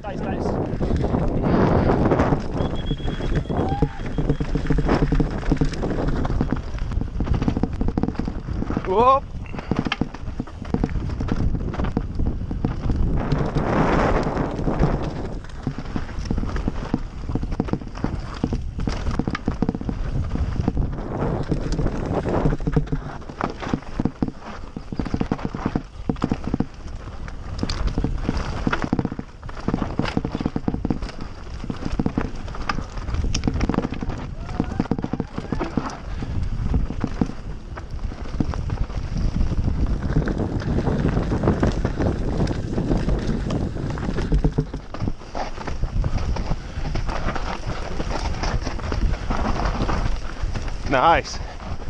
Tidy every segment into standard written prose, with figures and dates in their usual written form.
Nice. Whoop! Nice.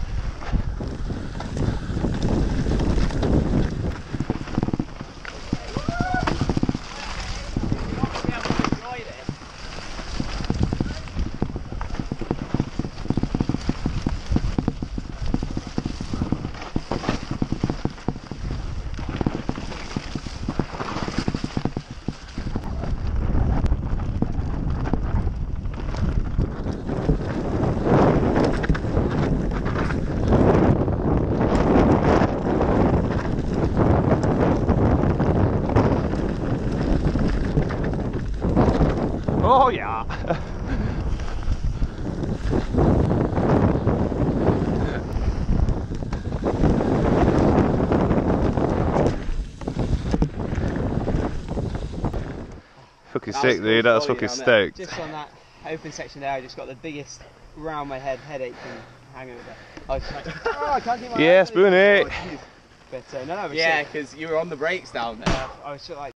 Oh yeah. Fucking sick, dude. That was fucking stoked. Just on that open section there, I just got the biggest round my head headache and hangover. I was like, oh, I can't keep my Yeah, spoon it. But no, yeah, because you were on the brakes down there. I was sort of like.